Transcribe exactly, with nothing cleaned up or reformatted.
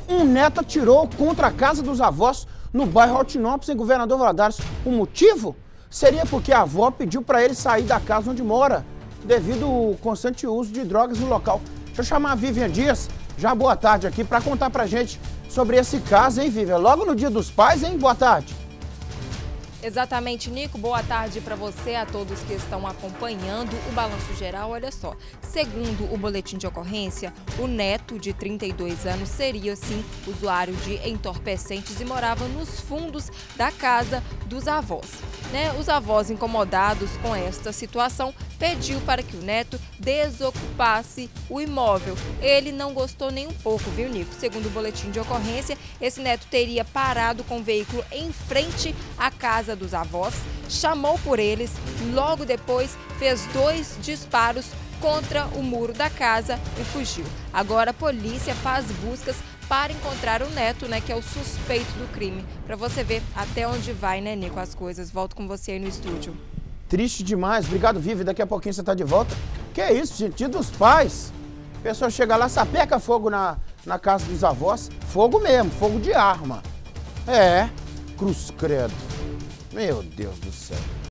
Um neto atirou contra a casa dos avós no bairro Altinópolis, em Governador Valadares. O motivo seria porque a avó pediu para ele sair da casa onde mora, devido ao constante uso de drogas no local. Deixa eu chamar a Vivian Dias, já boa tarde aqui, para contar pra gente sobre esse caso, hein, Vivian? Logo no Dia dos Pais, hein? Boa tarde. Exatamente, Nico. Boa tarde para você, a todos que estão acompanhando o Balanço Geral. Olha só, segundo o boletim de ocorrência, o neto de trinta e dois anos seria, sim, usuário de entorpecentes e morava nos fundos da casa dos avós. Né? Os avós, incomodados com esta situação, pediu para que o neto desocupasse o imóvel. Ele não gostou nem um pouco, viu, Nico? Segundo o boletim de ocorrência, esse neto teria parado com o veículo em frente à casa dos avós, chamou por eles, logo depois fez dois disparos contra o muro da casa e fugiu. Agora a polícia faz buscas para encontrar o neto, né, que é o suspeito do crime. Para você ver até onde vai, né, Nico, as coisas. Volto com você aí no estúdio. Triste demais. Obrigado, Vivi. Daqui a pouquinho você tá de volta. Que é isso, gente? Dia dos Pais. A pessoa chega lá, sapeca fogo na, na casa dos avós. Fogo mesmo, fogo de arma. É, cruz credo. Meu Deus do céu.